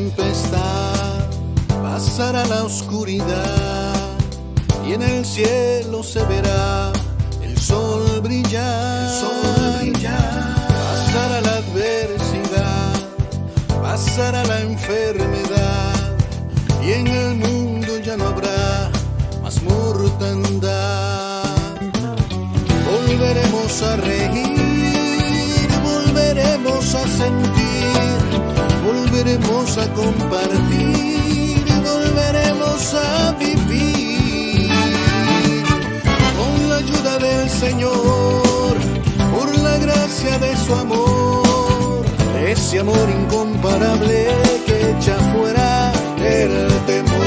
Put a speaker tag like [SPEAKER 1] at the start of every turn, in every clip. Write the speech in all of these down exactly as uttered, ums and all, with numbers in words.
[SPEAKER 1] tempestad, pasará la oscuridad y en el cielo se verá el sol brillar. El sol brillar. Pasará la adversidad, pasará la enfermedad y en el mundo ya no habrá más mortandad. Volveremos a reír, volveremos a sentir, volveremos a compartir, volveremos a vivir con la ayuda del Señor, por la gracia de su amor, ese amor incomparable que echa fuera el temor.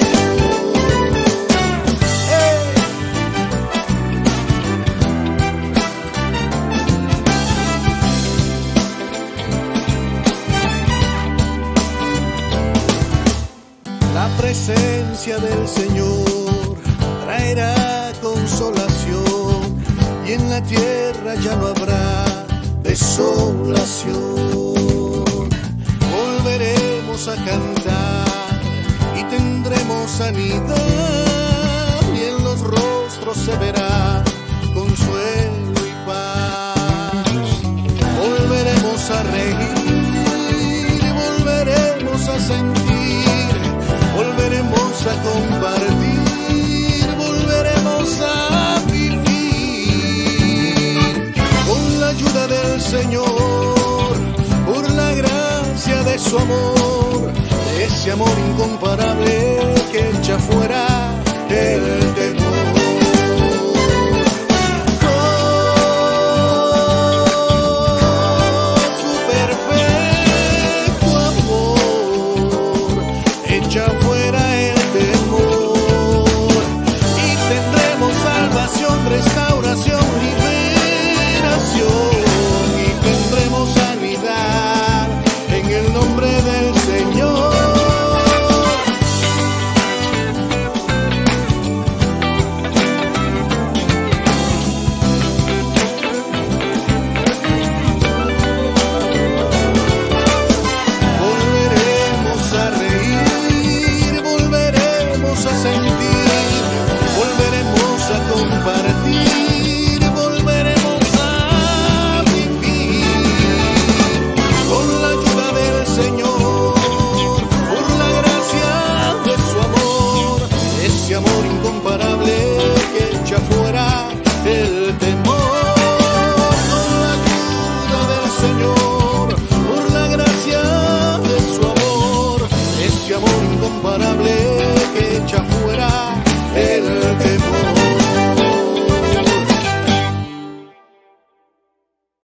[SPEAKER 1] La presencia del Señor traerá consolación y en la tierra ya no habrá desolación. Volveremos a cantar y tendremos sanidad y en los rostros se verá consuelo y paz. Volveremos a reír y volveremos a sentir, volveremos a compartir, volveremos a vivir con la ayuda del Señor, por la gracia de su amor, ese amor incomparable que echa fuera el temor. Echa fuera el temor y tendremos salvación, restauración, liberación y tendremos sanidad en el nombre del Señor. Compartir, volveremos a vivir con la ayuda del Señor, por la gracia de su amor, ese amor incomparable que echa fuera el temor. Con la ayuda del Señor, por la gracia de su amor, ese amor incomparable